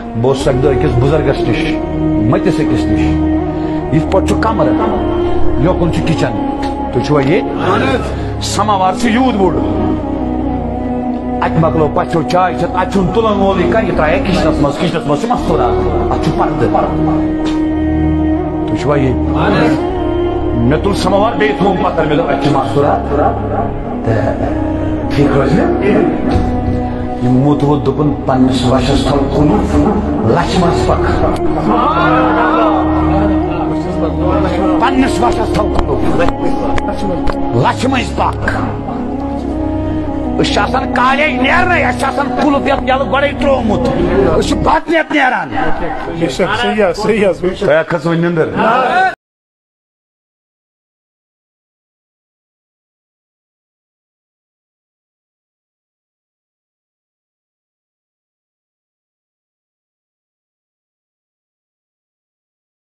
बहुत सकद अकिस बुजुर्गस निश मतिस अकिस निश यथ पे कमर योकुन किचन तुम ये समावार यूत बोड़ अत मकलो पचो चाय अत तुलन वोल कह त्राया किचनस मज मस्तूरा अत पर्द तुम ये मे तुल समावार बे थोम पत्थर मे अत मस्तूरा ठीक रोज मुत वो दुपन पन्नस वशस थल कुन लच मज पक पन्नस वशस थल कुन लच मज पक काले नेरन कुल यल गड़े त्रोमुत बत नेत नेरान।